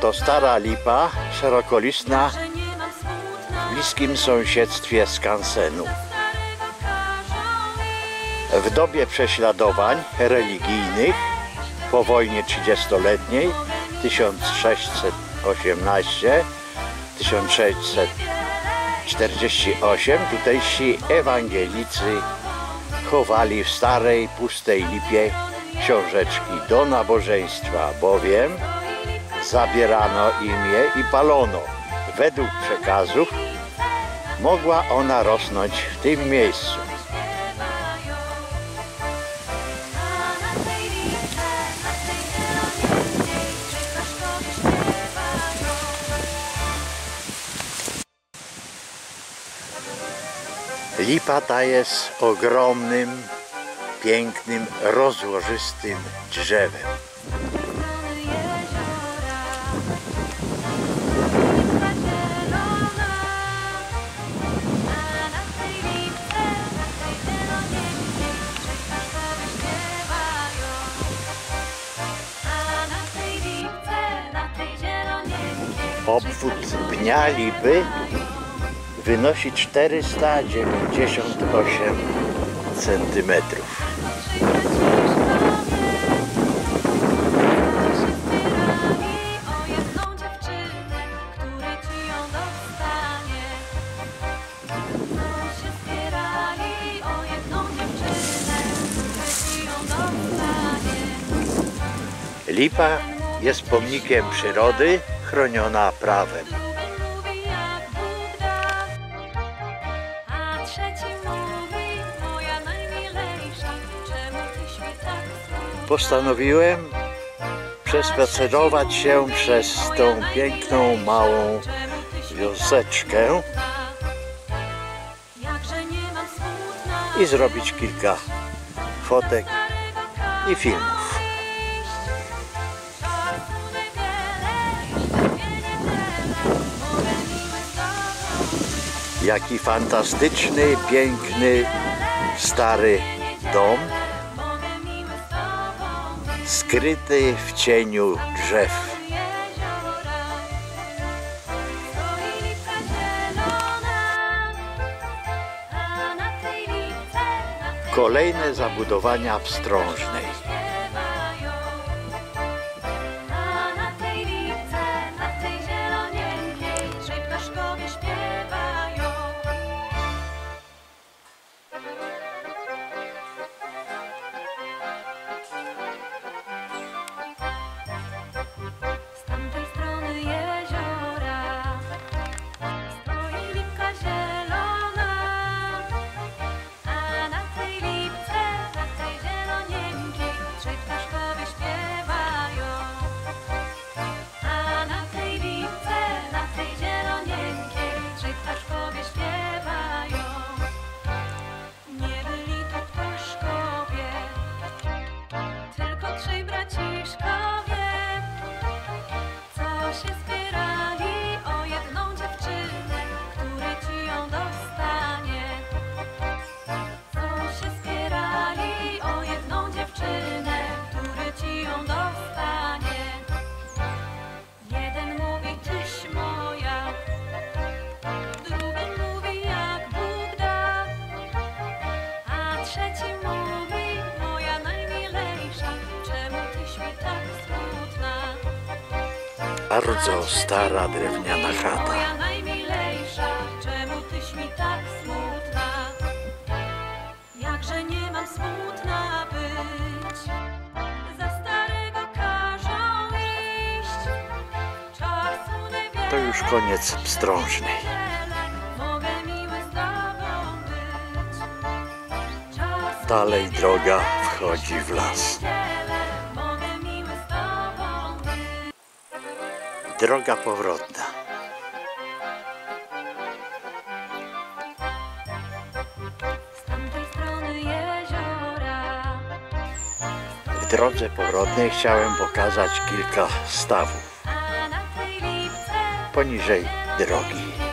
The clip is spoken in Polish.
Oto stara lipa, szerokolistna, w bliskim sąsiedztwie skansenu. W dobie prześladowań religijnych po wojnie 30-letniej 1618-1648 tutejsi ewangelicy chowali w starej, pustej lipie książeczki do nabożeństwa, bowiem zabierano im je i palono. Według przekazów mogła ona rosnąć w tym miejscu. Lipa ta jest ogromnym, pięknym, rozłożystym drzewem. Obwód pnia lipy wynosi 498 cm. Lipa jest pomnikiem przyrody, chroniona prawem. Postanowiłem przespacerować się przez tą piękną, małą wioseczkę i zrobić kilka fotek i filmów. Jaki fantastyczny, piękny, stary dom, skryty w cieniu drzew. Kolejne zabudowania wstrążnej. Bardzo stara drewniana chata. Moja najmilejsza, czemu tyś mi tak smutna? Jakże nie mam smutna być, za starego każą iść. Czasu niewiele, To już koniec wstrążnej. mogę miły z tobą być. Dalej droga wchodzi w las. Droga powrotna. W drodze powrotnej chciałem pokazać kilka stawów poniżej drogi.